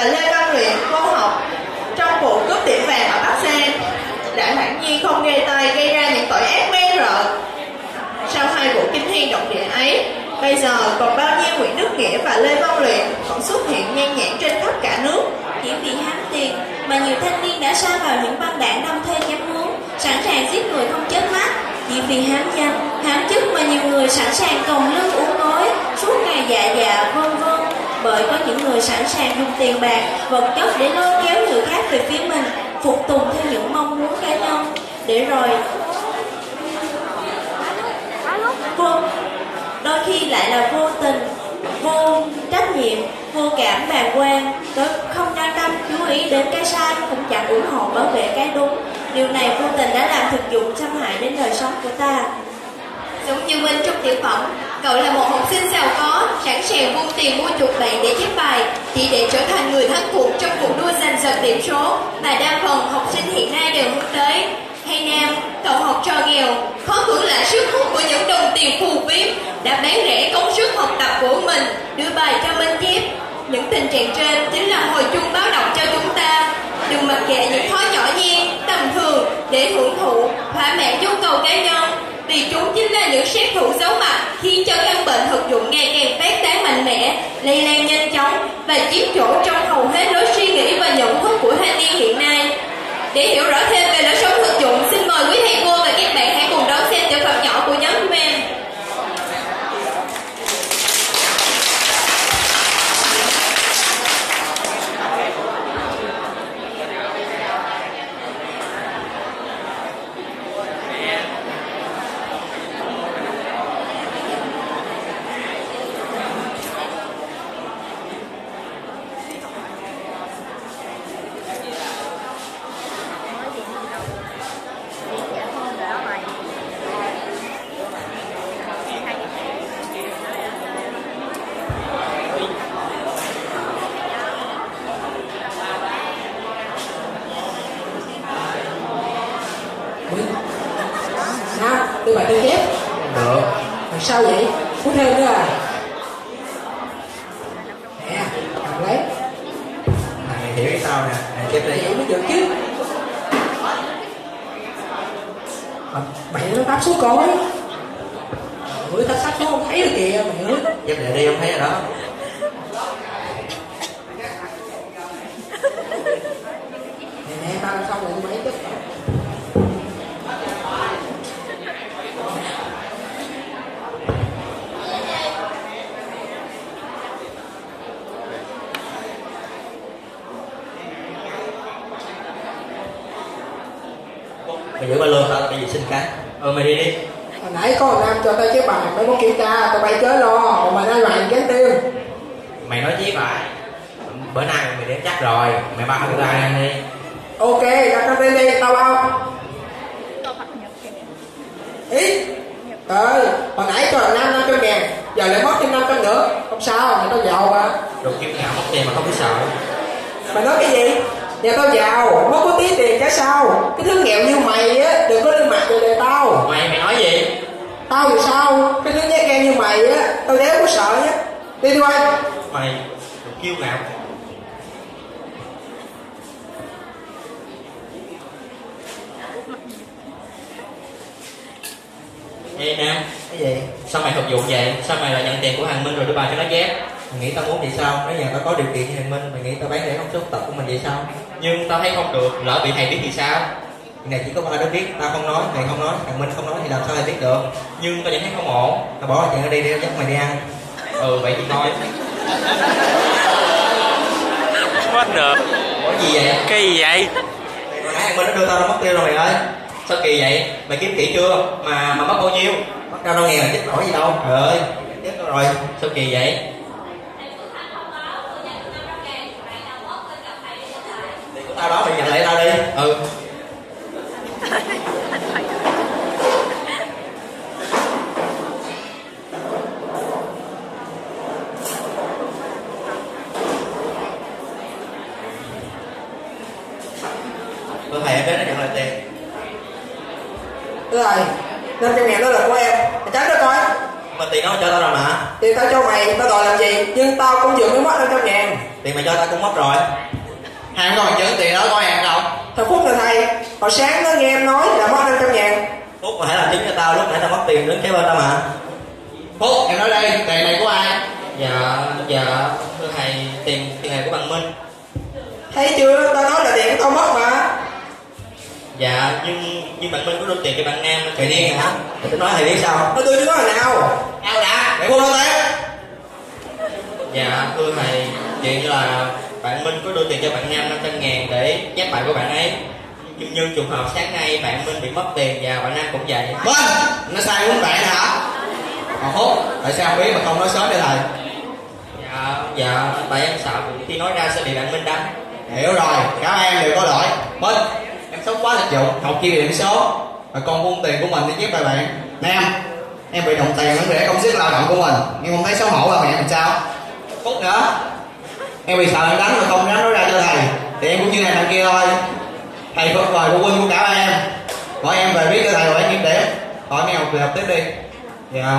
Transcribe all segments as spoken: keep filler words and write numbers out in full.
và Lê Văn Luyện vô học trong vụ cướp tiệm vàng ở Bắc Giang đã thản nhiên không ghê tay gây ra những tội ác man rợ. Sau hai vụ kinh thiên động địa ấy, bây giờ còn bao nhiêu Nguyễn Đức Nghĩa và Lê Văn Luyện vẫn xuất hiện nhan nhản trên khắp cả nước. Chỉ vì hám tiền mà nhiều thanh niên đã sa vào những băng đảng đâm thuê nhắm muốn, sẵn sàng giết người không chớp mắt. Chỉ vì hám danh, hám chức mà nhiều người sẵn sàng còng lưng uốn gối, suốt ngày dạ dạ vân vân. Bởi có những người sẵn sàng dùng tiền bạc, vật chất để lôi kéo người khác về phía mình, phục tùng theo những mong muốn cá nhân, để rồi vô, đôi khi lại là vô tình, vô trách nhiệm, vô cảm bàng quan, đối không quan tâm chú ý đến cái sai, cũng chẳng ủng hộ bảo vệ cái đúng. Điều này vô tình đã làm thực dụng xâm hại đến đời sống của ta. Giống như Minh trong tiểu phẩm, cậu là một học sinh giàu có, sẵn sàng vung tiền mua chuộc bạn để chép bài, chỉ để trở thành người thắng cuộc trong cuộc đua giành giật điểm số mà đa phần học sinh hiện nay đều hướng tới. Hay Nam, cậu học trò nghèo, khó cưỡng lại sức hút của những đồng tiền phù phiếm, đã bán rẻ công sức học tập của mình, đưa bài cho Minh chép. Những tình trạng trên chính là hồi chuông báo động cho chúng ta. Đừng mặc kệ những thói nhỏ nhen, tầm thường để hưởng thụ, thỏa mãn nhu cầu cá nhân, vì chúng chính là những sát thủ giấu mặt khiến cho căn bệnh thực dụng ngày càng phát tán mạnh mẽ, lây lan nhanh chóng và chiếm chỗ trong hầu hết lối suy nghĩ và nhận thức của thanh niên hiện nay. Để hiểu rõ thêm về lối sống thực dụng, xin mời quý thầy cô và các bạn hãy cùng đón xem tiểu phẩm nhỏ của nhóm Men. Sao? Đưa bài tôi chép. Được. Làm sao vậy? Muốn thêm nữa à? Nè, cầm lấy. Này hiểu cái sao nè, này chép đi. Vậy mới được chứ. Mày nó táp xuống coi. Ủa táp sát xuống không thấy rồi kìa mày ơi. Chép lại đi, không thấy rồi đó. Nè nè, tao làm xong rồi tôi mấy chút. Mày giữ ba lô tao đi vệ sinh cái. Ừ mày đi đi. Hồi nãy có thằng Nam cho tao chép bài, mấy có kiểm tra, tao bay chớ lo, còn mày đang làm chén tiêu. Mày nói chí phải. Bữa nay mày đến chắc rồi, mày bao người ta ăn đi. Ok, ra căng tin đi, tao bao. Ý. Trời, hồi nãy cho thằng Nam năm trăm ngàn, giờ lại mất thêm năm trăm nữa. Không sao, mày tao giàu mà. Đồ kiếm ngạo mất tiền mà không biết sợ. Mày nói cái gì? Nhà tao giàu, mất có tí tiền chứ sao? Cái thứ nghèo như mày á, đừng có lên mặt về đề tao. Mày mày nói gì? Tao thì sao? Cái thứ nhát gan như mày á, tao đéo có sợ nhá. Đi thôi. Mày đồ kiêu ngạo. Ê Nam, Cái gì? sao mày thực dụng vậy? Sao mày lại nhận tiền của thằng Minh rồi đưa bài cho nó chép? Mày nghĩ tao muốn vậy sao? Nếu giờ tao có điều kiện như thằng Minh, mày nghĩ tao bán rẻ không số tập của mình vậy sao? Nhưng tao thấy không được, lỡ bị thầy biết thì sao? Cái này chỉ có ba đứa biết, tao không nói, mày không nói, thằng Minh không nói thì làm sao thầy biết được? Nhưng tao vẫn thấy không ổn, tao bỏ chuyện ở đây đi, dắt mày đi ăn. Ừ vậy thì thôi. What the? Ủa gì vậy? Cái gì vậy? Hồi nãy thằng Minh nó đưa tao ra mất tiêu rồi mày ơi. Sao kỳ vậy? Mày kiếm kỹ chưa? Mà mà mất bao nhiêu? Mất đâu đâu nghèo chết nổi gì đâu. Trời ơi, chết rồi. Sao kỳ vậy? Tiền của tao đó mày nhận lại tao đi. Ừ. Tôi thầy em đến nó nhận lại tiền. Thưa thầy, năm trăm ngàn đó là của em. Mày tránh ra coi. Mà tiền nó cho tao rồi mà. Tiền tao cho mày, tao đòi làm gì? Nhưng tao cũng vừa mới mất năm trăm ngàn. Tiền mày cho tao cũng mất rồi. Hàng còn chứng tiền đó có hàng đâu. Thằng Phúc là thầy, hồi sáng nó nghe em nói là mất năm trăm ngàn. Phúc mà hãy làm chứng cho tao, lúc nãy tao mất tiền đứng kế bên tao mà. Phúc, em nói đây, tiền này của ai? Dạ, dạ, thưa thầy, tiền tiền này của bằng Minh. Thấy chưa, tao nói là tiền của tao mất mà. Dạ, nhưng nhưng bạn Minh có đưa tiền cho bạn Nam. Thầy điên hả? Tôi nói thầy biết sao? Nó đưa cho nó là nào? Ao đã, để cô nói té. Dạ, thưa thầy, chuyện là bạn Minh có đưa tiền cho bạn Nam năm trăm ngàn để chép bài của bạn ấy. Nhưng, nhưng trùng hợp sáng nay bạn Minh bị mất tiền và bạn Nam cũng vậy. Minh, nó sai huấn bạn hả? Còn Phúc, tại sao biết mà không nói sớm cho thầy? Dạ, dạ, tại em sợ khi nói ra sẽ bị bạn Minh đánh. Hiểu rồi, cả em đều có lỗi. Minh, em sống quá thực dụng, học chia điểm số mà con buông tiền của mình để chép bài bạn. Nam, em bị đồng tiền để công sức lao động của mình, em không thấy xấu hổ ba mẹ làm sao? Phúc nữa, em bị sợ em đánh mà không dám nói ra cho thầy, thì em cũng như này thằng kia thôi. Thầy phật vời phụ huynh của cả ba em, gọi em về viết cho thầy rồi em kiểm điểm. Thôi mấy học về học tiếp đi. Dạ.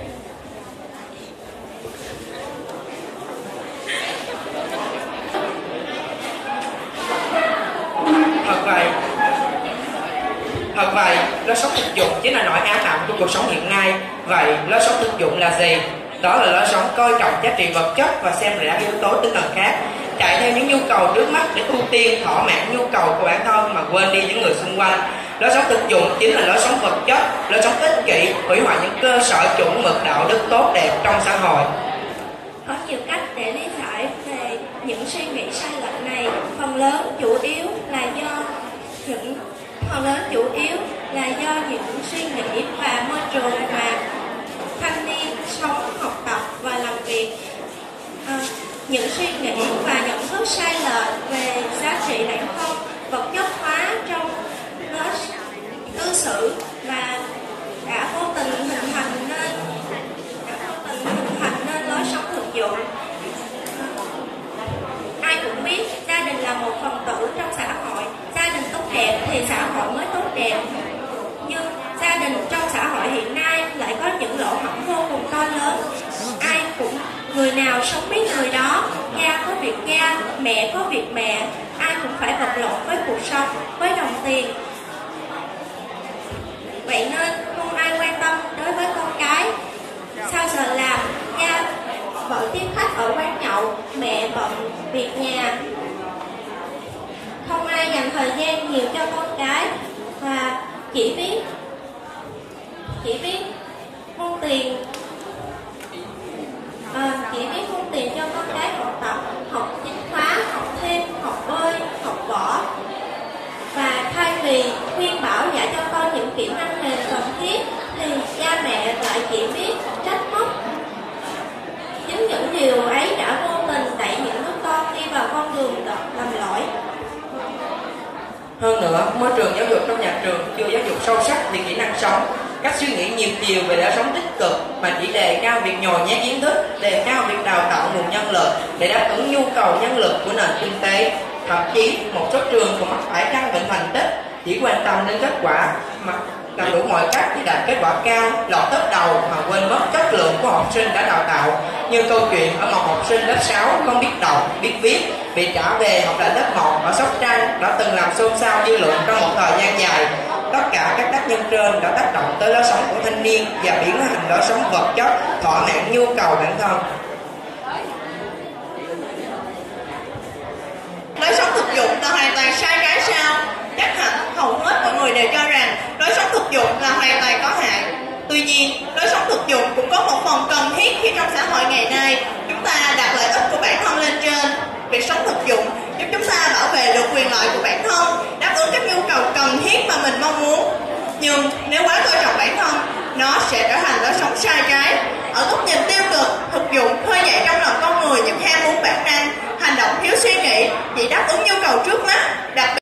Thật vậy, thật vậy, lối sống thực dụng chính là nỗi ám ảnh của cuộc sống hiện nay. Vậy lối sống thực dụng là gì? Đó là lối sống coi trọng giá trị vật chất và xem rẻ yếu tố tinh thần khác, chạy theo những nhu cầu trước mắt để ưu tiên thỏa mãn nhu cầu của bản thân mà quên đi những người xung quanh. Lối sống thực dụng chính là lối sống vật chất, lối sống ích kỷ, hủy hoại những cơ sở chuẩn mực đạo đức tốt đẹp trong xã hội. Có nhiều cách để lý giải về những suy nghĩ sai lệch này. Phần lớn chủ yếu là do những phần lớn chủ yếu là do những suy nghĩ và môi trường mà thanh niên sống, học tập và làm việc. À, những suy nghĩ và nhận thức sai lệch về giá trị bản thân, vật chất hóa trong lối cư xử và đã vô tình hình thành nên đã vô tình hình thành nên lối sống thực dụng. Ai cũng biết gia đình là một phần tử trong xã hội, gia đình tốt đẹp thì xã hội mới tốt đẹp. Nhưng gia đình trong xã hội hiện nay lại có những lỗ hổng vô cùng to lớn. Ai cũng người nào sống biết người đó, cha có việc cha, mẹ có việc mẹ, ai cũng phải vật lộn với cuộc sống, với đồng tiền. Vậy nên không ai quan tâm đối với con cái. Sau giờ làm, cha bận tiếp khách ở quán nhậu, mẹ bận việc nhà. Không ai dành thời gian nhiều cho con cái và chỉ biết chỉ biết vung tiền à, chỉ biết vung tiền cho con cái học tập, học chính khóa, học thêm, học bơi, học võ. Và thay vì khuyên bảo dạy cho con những kỹ năng mềm cần thiết thì cha mẹ lại chỉ biết trách móc. Chính những điều ấy đã vô tình đẩy những đứa con đi vào con đường lầm lỗi. Hơn nữa, môi trường giáo dục trong nhà trường chưa giáo dục sâu sắc về kỹ năng sống, cách suy nghĩ nhiều chiều về lối sống tích cực mà chỉ đề cao việc nhồi nhét kiến thức, đề cao việc đào tạo nguồn nhân lực để đáp ứng nhu cầu nhân lực của nền kinh tế. Thậm chí một số trường còn mắc phải căn bệnh thành tích, chỉ quan tâm đến kết quả mà làm đủ mọi cách để đạt kết quả cao, lọt top đầu mà quên mất chất lượng của học sinh đã đào tạo. Như câu chuyện ở một học sinh lớp sáu không biết đọc, biết viết, bị trả về học lại lớp một ở Sóc Trăng đã từng làm xôn xao dư luận trong một thời gian dài. Tất cả các tác nhân trên đã tác động tới lối sống của thanh niên và biến nó thành lối sống vật chất, thỏa mãn nhu cầu bản thân. Lối sống thực dụng là hoàn toàn sai trái sao? Chắc hẳn hầu hết mọi người đều cho rằng lối sống thực dụng là hoàn toàn có hại. Tuy nhiên, lối sống thực dụng cũng có một phần cần thiết khi trong xã hội ngày nay chúng ta đặt lợi ích của bản thân lên trên. Việc sống thực dụng giúp chúng ta bảo vệ được quyền lợi của bản thân, đáp ứng các nhu cầu cần thiết mà mình mong muốn. Nhưng nếu quá coi trọng bản thân, nó sẽ trở thành lối sống sai trái. Ở góc nhìn tiêu cực, thực dụng khơi dậy trong lòng con người những ham muốn bản năng, hành động thiếu suy nghĩ, chỉ đáp ứng nhu cầu trước mắt, đặc biệt